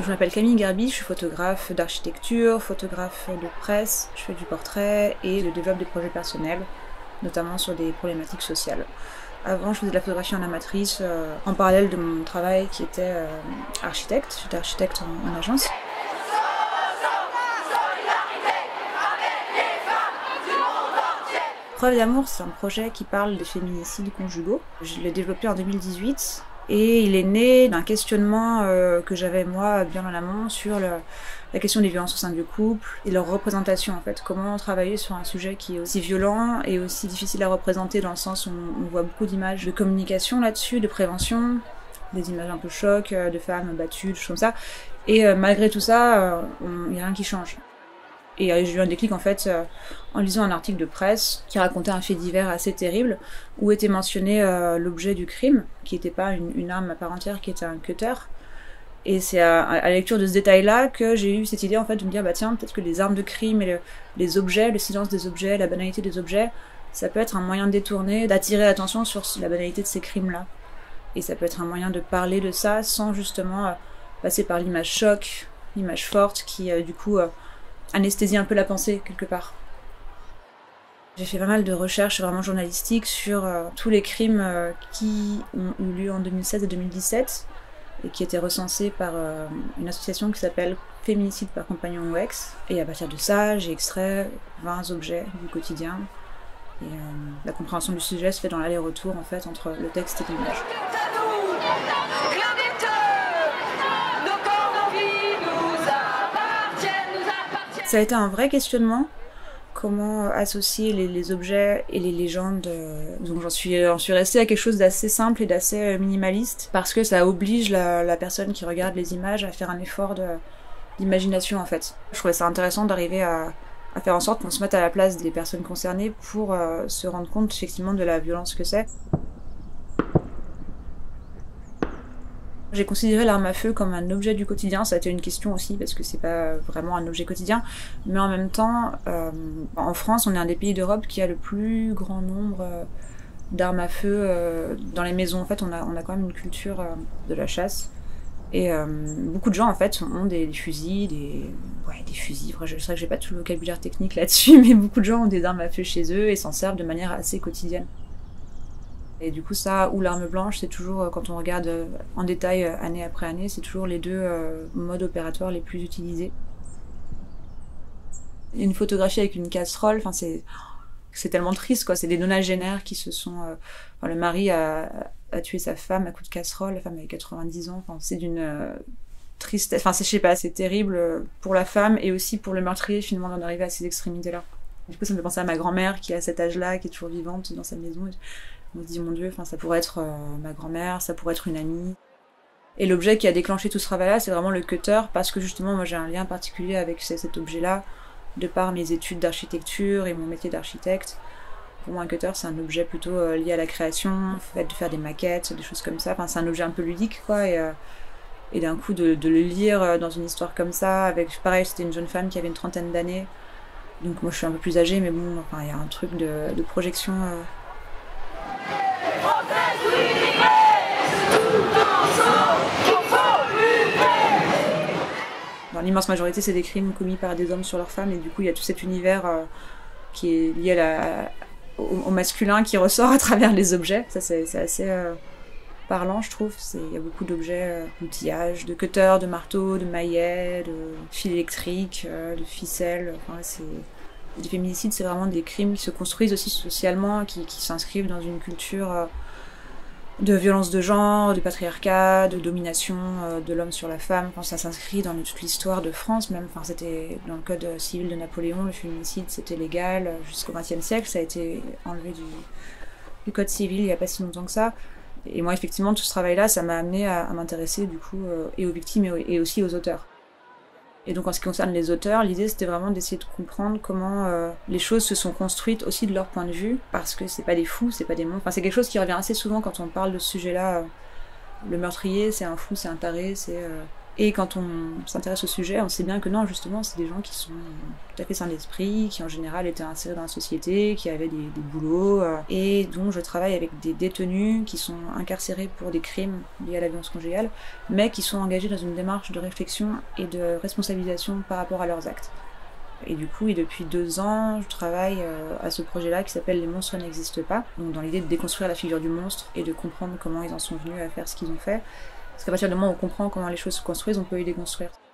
Je m'appelle Camille Garbi, je suis photographe d'architecture, photographe de presse, je fais du portrait et je développe des projets personnels, notamment sur des problématiques sociales. Avant, je faisais de la photographie en amatrice, en parallèle de mon travail qui était architecte. J'étais architecte en agence. Preuve d'amour, c'est un projet qui parle des féminicides conjugaux. Je l'ai développé en 2018. Et il est né d'un questionnement que j'avais moi bien en amont sur la question des violences au sein du couple et leur représentation en fait. Comment travailler sur un sujet qui est aussi violent et aussi difficile à représenter dans le sens où on voit beaucoup d'images de communication là-dessus, de prévention, des images un peu choc de femmes battues, des choses comme ça. Et malgré tout ça, il n'y a rien qui change. Et j'ai eu un déclic en fait en lisant un article de presse qui racontait un fait divers assez terrible où était mentionné l'objet du crime, qui n'était pas une arme à part entière, qui était un cutter. Et c'est à la lecture de ce détail-là que j'ai eu cette idée en fait de me dire bah tiens, peut-être que les armes de crime et les objets, le silence des objets, la banalité des objets, ça peut être un moyen détourné d'attirer l'attention sur la banalité de ces crimes-là. Et ça peut être un moyen de parler de ça sans justement passer par l'image choc, l'image forte qui du coup anesthésie un peu la pensée quelque part. J'ai fait pas mal de recherches vraiment journalistiques sur tous les crimes qui ont eu lieu en 2016 et 2017 et qui étaient recensés par une association qui s'appelle Féminicide par compagnon ou ex. Et à partir de ça, j'ai extrait 20 objets du quotidien. Et la compréhension du sujet se fait dans l'aller-retour en fait entre le texte et l'image. Ça a été un vrai questionnement, comment associer les objets et les légendes. Donc j'en suis restée à quelque chose d'assez simple et d'assez minimaliste, parce que ça oblige la personne qui regarde les images à faire un effort d'imagination en fait. Je trouvais ça intéressant d'arriver à faire en sorte qu'on se mette à la place des personnes concernées pour se rendre compte effectivement de la violence que c'est. J'ai considéré l'arme à feu comme un objet du quotidien, ça a été une question aussi parce que c'est pas vraiment un objet quotidien, mais en même temps, en France, on est un des pays d'Europe qui a le plus grand nombre d'armes à feu dans les maisons. En fait, on a quand même une culture de la chasse et beaucoup de gens en fait ont des fusils, des fusils. C'est vrai que j'ai pas tout le vocabulaire technique là-dessus, mais beaucoup de gens ont des armes à feu chez eux et s'en servent de manière assez quotidienne. Et du coup ça, ou l'arme blanche, c'est toujours, quand on regarde en détail année après année, c'est toujours les deux modes opératoires les plus utilisés. Une photographie avec une casserole, c'est tellement triste quoi, c'est des nonagénaires qui se sont... le mari a tué sa femme à coups de casserole, la femme avait 90 ans, c'est d'une tristesse, je sais pas, c'est terrible pour la femme et aussi pour le meurtrier finalement d'en arriver à ces extrémités-là. Du coup ça me fait penser à ma grand-mère qui a cet âge-là, qui est toujours vivante dans sa maison. On se dit, mon Dieu, ça pourrait être ma grand-mère, ça pourrait être une amie. Et l'objet qui a déclenché tout ce travail-là, c'est vraiment le cutter, parce que justement, moi j'ai un lien particulier avec cet objet-là, de par mes études d'architecture et mon métier d'architecte. Pour moi, un cutter, c'est un objet plutôt lié à la création, le fait de faire des maquettes, des choses comme ça. C'est un objet un peu ludique, quoi, et d'un coup, de le lire dans une histoire comme ça, avec, pareil, c'était une jeune femme qui avait une trentaine d'années, donc moi je suis un peu plus âgée, mais bon, il y a un truc de projection... Dans l'immense majorité, c'est des crimes commis par des hommes sur leurs femmes, et du coup, il y a tout cet univers qui est lié au masculin qui ressort à travers les objets. Ça, c'est assez parlant, je trouve. Il y a beaucoup d'objets, d'outillage, de cutters, de marteaux, de maillets, de fils électriques, de ficelles. Les féminicides, c'est vraiment des crimes qui se construisent aussi socialement, qui s'inscrivent dans une culture de violence de genre, de patriarcat, de domination de l'homme sur la femme. Ça s'inscrit dans toute l'histoire de France même. C'était dans le code civil de Napoléon, le féminicide c'était légal jusqu'au XXe siècle. Ça a été enlevé du code civil il n'y a pas si longtemps que ça. Et moi effectivement tout ce travail-là, ça m'a amené à m'intéresser du coup et aux victimes et aussi aux auteurs. Et donc en ce qui concerne les auteurs, l'idée c'était vraiment d'essayer de comprendre comment les choses se sont construites aussi de leur point de vue, parce que c'est pas des fous, c'est pas des monstres. C'est quelque chose qui revient assez souvent quand on parle de ce sujet-là. Le meurtrier, c'est un fou, c'est un taré, Et quand on s'intéresse au sujet, on sait bien que non, justement, c'est des gens qui sont tout à fait sains d'esprit, qui en général étaient insérés dans la société, qui avaient des boulots, et dont je travaille avec des détenus qui sont incarcérés pour des crimes liés à la violence conjugale, mais qui sont engagés dans une démarche de réflexion et de responsabilisation par rapport à leurs actes. Et du coup, et depuis 2 ans, je travaille à ce projet-là qui s'appelle Les monstres n'existent pas, donc dans l'idée de déconstruire la figure du monstre et de comprendre comment ils en sont venus à faire ce qu'ils ont fait. Parce qu'à partir du moment où on comprend comment les choses se construisent, on peut les déconstruire.